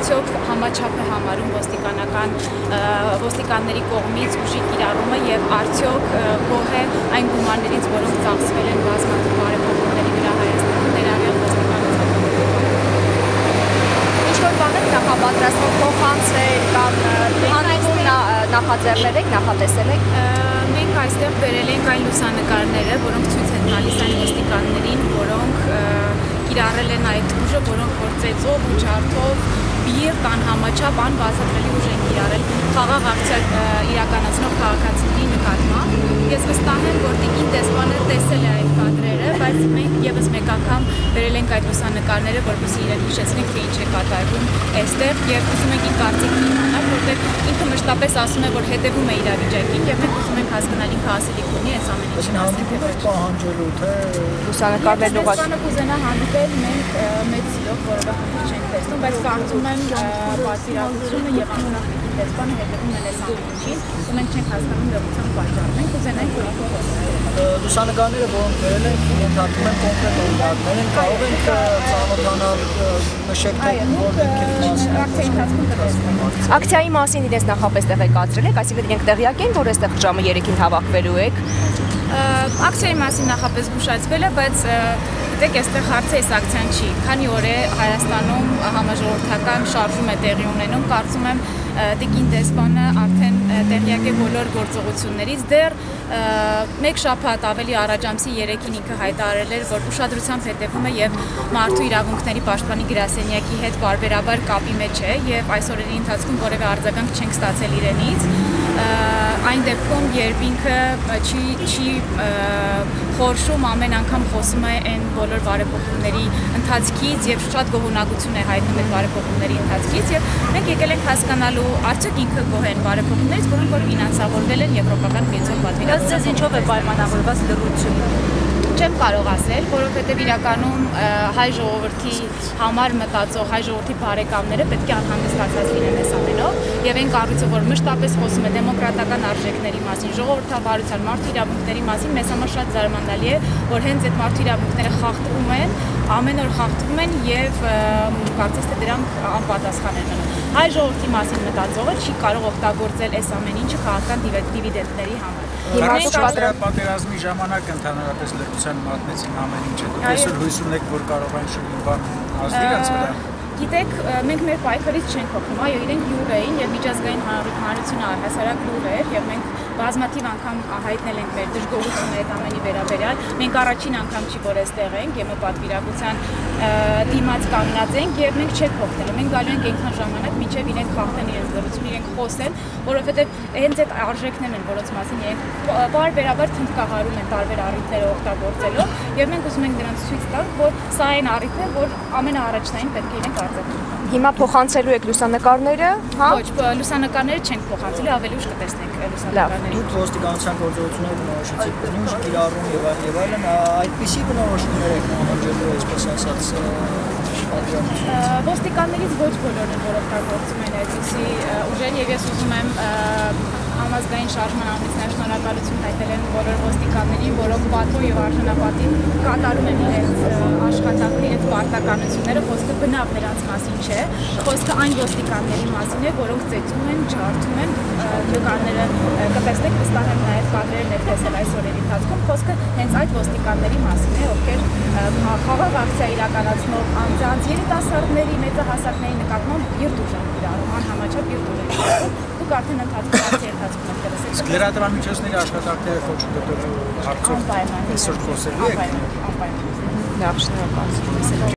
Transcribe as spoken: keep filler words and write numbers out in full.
արդյոք համաչափ է համարում ոստիկանական ոստիկանների կողմից ուժի կիրառումը եւ արդյոք գոհ է այն գումարներից, որոնք ծախսվել են բազմաթիվ բարեփոխումների վրա Հայաստանում ներառյալ ոստիկանության։ Ինչ-որ բաներ նախապատրաստող փոխանցել կամ նախաձեռնել եք, նախատեսել եք։ Մենք այստեղ բերել ենք այն լուսանկարները, որոնք ցույց են տալիս այն ոստիկաններին, որոնք կիրառել են այդ ուժը, որոնք որ ծեծով ու ջարդով բիրտ, անհամաչափ, անբացատրելի ուժ են կիրառել խաղաղ ակցիա իրականացնող քաղաքացիների նկատմամբ։ Ես վստահ եմ, որ տիկին դեսպանը տեսել է այդ կադրերը, բայց մենք ևս մեկ անգամ բերել ենք այդ լուսանկարները, որպեսզի իրեն հիշեցնենք, թե ինչ է կատարվում այստեղ, եւ ուզում ենք իր կարծիքն իմանալ, որտեղ ինքը մշտապես ասում է, որ հետևում է իրավիճակին, եւ մենք ուզում ենք հասկանալ ինքը ասելիք ունի այս ամեն ինչի մասին, թե ոչ։ Պահանջելու թե լուսանկարներն ուղղակի։ Դեսպանը կուզենա հանդիպել, մենք մեծ սիրով որևէ խնդիր չենք տեսնում, բայց կարծում եմ պատվիրակությունը եւ անունախ դեսպանը հետևում են այս ամեն ինչին, ու մենք չենք հասկանում դրության պատճառը։ Մենք ուզենայինք, որ ինքը խոսի։ Լուսանկարները, որոնք բերել ենք, ընդհանրում են կոնկրետ օրինակներ են, կարող ենք ծանոթանալ, նշեք թե որ դեպքերի մասին։ Ակցիայի ընթացքում կտեսնենք։ Ակցիայի մասին իրենց նախապես տեղեկացրել եք, այսինքն իրենք տեղյակ են, որ այստեղ ժամը երեքին հավաքվելու եք։ Ակցիայի մասին նախապես զգուշացվել է, բայց գիտեք, այստեղ հարցը այս ակցիան չի։ Քանի օր է Հայաստանում համաժողովրդական շարժում է տեղի ունենում, կարծում եմ տիկին դեսպանը արդեն տեղյակ է բոլոր գործողություններից, դեռ մեկ շաբաթ ավելի առաջ ամսի երեքին ինքը հայտարարել էր, որ ուշադրությամբ հետևում է եւ մարդու իրավունքների պաշտպանի գրասենյակի հետ բարբերաբար կապի մեջ է եւ այս օրերի ընթացքում որևէ արձագանք չենք ստացել իրենից։ Այն դեպքում, երբ ինքը չի չի խորշում, ամեն անգամ խոսում է այն բոլոր բարեփոխումների ընթացքից եւ շատ գոհունակություն է հայտնում այդ բարեփոխումների ընթացքից եւ մենք եկել ենք հասկանալու արդյոք ինքը գոհ են բարեփոխումներից, որոնք որ ֆինանսավորվել են Եվրոպական միության պատվիրակությամբ։ Ձեզ ինչով է պայմանավորված լրությունը։ Չեմ կարող ասել, որովհետև իրականում հայ ժողովրդի համար մտածող հայ ժողովրդի բարեկամները պետք է անհանգստացած լինեն այս ամենով եւ այն կառույցը, որ մշտապես խոսում է դեմոկրատական արժեքների մասին, ժողովրդավարության, մարդու իրավունքների մասին, մեզ համար շատ զարմանալի է, որ հենց այդ մարդու իրավունքները խախտվում են, ամեն օր խախտվում են եւ կարծես թե դրանք անպատասխան են մնում։ Հայ ժողովրդի մասին մտածողը չի կարող օգտագործել այս ամեն ինչը քաղաքական դիվիդենդների համար։ Պատերազմի ժամանակ ընդհանրապես լրության մատնեցին ամեն ինչը։ Դուք այսօր հույս ունեք, որ կարող են շուտ բան ազդի իրենց վրա։ Գիտեք, մենք մեր պայքարից չենք հոգնում, այո, իրենք լուր էին եւ միջազգային հանրությունը առհասարակ լուր էր եւ մենք բազմաթիվ անգամ հայտնել ենք մեր դժգոհությունը այդ ամենի վերաբերյալ։ Մենք առաջին անգամ չի որ այստեղ ենք, ԵՄ պատվիրակության դիմաց կանգնած ենք եւ մենք չենք հոգնելու։ Մենք գալու ենք այնքան ժամանակ, մինչեւ իրենք խախտեն իրենց լրությունը, իրենք խոսեն, որովհետեւ հենց այդ արժեքներն են, որոնց մասին իրենք բարբերաբար թմբկահարում են տարբեր առիթները օգտագործելով եւ մենք ուզում ենք նրանց ցույց տալ, որ սա այն առիթն է, որ ամենաառաջնային պետք է իրենք արձակեն։ Հիմա փոխանցելու եք լուսանկարները, հա? Ոչ, լուսանկարները չենք փոխանցելու, ավելի ուշ կտեսնենք լուսանկարները։ Դուք ոստիկանության գործողությունները բնորոշեցիք բնույթ, կիրառում եւ այլ եւ այլն, այդպիսի բնորոշումներ եք նահանջելու, այսպես ասած, պատվիրակությունից։ Ոստիկաններից ոչ բոլորն են, որ օգտագործում են այդպիսի ուժեր եւ ես ուզում եմ համազգային շարժման ամիսներ շնորհակալություն հայտնել են բոլոր ոստիկաններին, որոնք պատվո եւ արժանապատիվ կատարում են իրենց աշխատանքը, իրենց պարտականությունները, խոսքը բնավ նրանց մասին չէ, խոսքը այն ոստիկանների մասին է, որոնք ծեծում են, ջարդում են, նկարները կտեսնեք, վստահ եմ նաեւ կադրերն եք տեսել այս օրերի ընթացքում, խոսքը հենց այդ ոստիկանների մասին է, ովքեր խաղաղ ակցիա իրականացնող անձանց, երիտասարդների, մեծահասակների նկատմամբ բիրտ ուժ են կիրառում, անհամաչափ բիրտ ուժ են կիրառում։ Դուք արդեն ընթացքում ակցիայի ընթացքում եք տեսել։ Լրատվամիջոցների աշխատանքները խոչընդոտելու հարցով այսօր խոսելու եք։ Անպայման։ Լավ, շնորհակալություն։